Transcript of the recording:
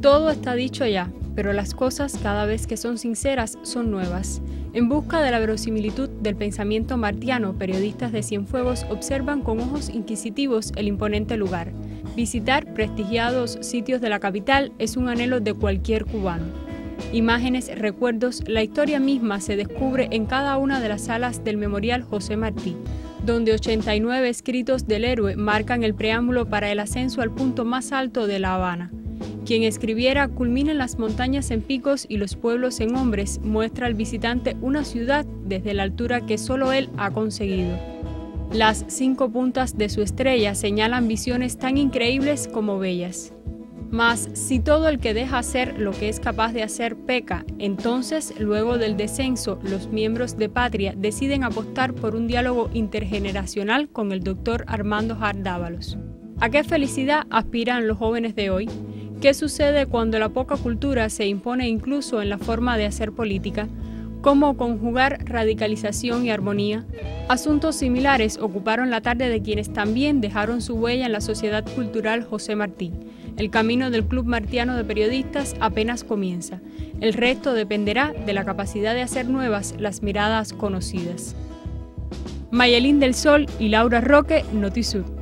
Todo está dicho ya, pero las cosas, cada vez que son sinceras, son nuevas. En busca de la verosimilitud del pensamiento martiano, periodistas de Cienfuegos observan con ojos inquisitivos el imponente lugar. Visitar prestigiados sitios de la capital es un anhelo de cualquier cubano. Imágenes, recuerdos, la historia misma se descubre en cada una de las salas del Memorial José Martí, donde 89 escritos del héroe marcan el preámbulo para el ascenso al punto más alto de La Habana. Quien escribiera culmina en las montañas en picos y los pueblos en hombres, muestra al visitante una ciudad desde la altura que solo él ha conseguido. Las 5 puntas de su estrella señalan visiones tan increíbles como bellas. Mas si todo el que deja hacer lo que es capaz de hacer peca, entonces, luego del descenso, los miembros de Patria deciden apostar por un diálogo intergeneracional con el doctor Armando Hart Dávalos. ¿A qué felicidad aspiran los jóvenes de hoy? ¿Qué sucede cuando la poca cultura se impone incluso en la forma de hacer política? ¿Cómo conjugar radicalización y armonía? Asuntos similares ocuparon la tarde de quienes también dejaron su huella en la Sociedad Cultural José Martí. El camino del Club Martiano de Periodistas apenas comienza. El resto dependerá de la capacidad de hacer nuevas las miradas conocidas. Mayelín del Sol y Laura Roque, Notisur.